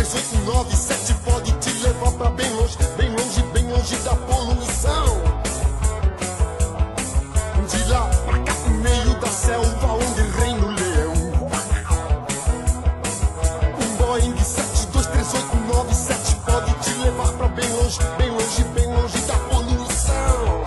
3897 pode te levar pra bem longe, bem longe, bem longe da poluição. De lá pra cá, no meio da selva onde reina o leão. Um Boeing 72387 pode te levar pra bem longe, bem longe, bem longe da poluição.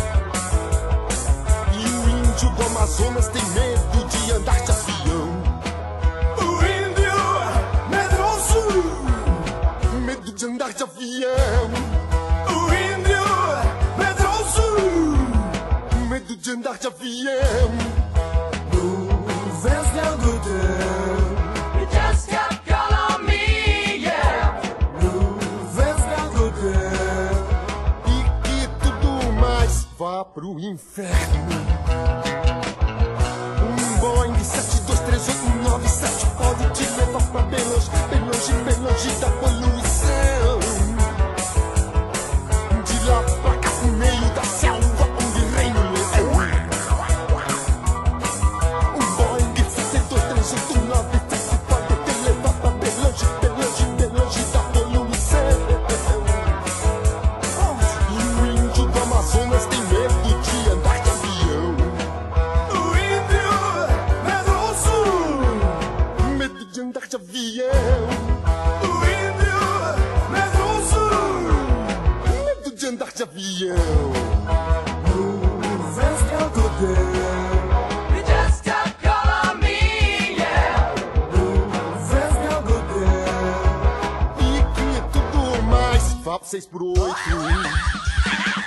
E o índio do Amazonas tem medo de andar de avião. O índio medroso, medo de andar de avião. O índio medroso, medo de andar de avião. Nuvens de algodão, You just kept calling me, yeah. nuvens de algodão. E que tudo mais vá pro inferno. Um Boeing 72387 pode te levar pra bem longe, bem longe, bem longe da poluição. De lá pra cá, no meio da selva onde reina o leão. Um Boeing 72387 pode te levar pra bem longe, bem longe, bem longe da poluição. E o índio do Amazonas tem medo de andar de avião. O índio medroso, Medo de andar de avião. o índio medroso. Medo de andar de avião. Nuvens de algodão, You just kept calling me, yeah. nuvens de algodão. E que tudo mais vá pro 6 por 8.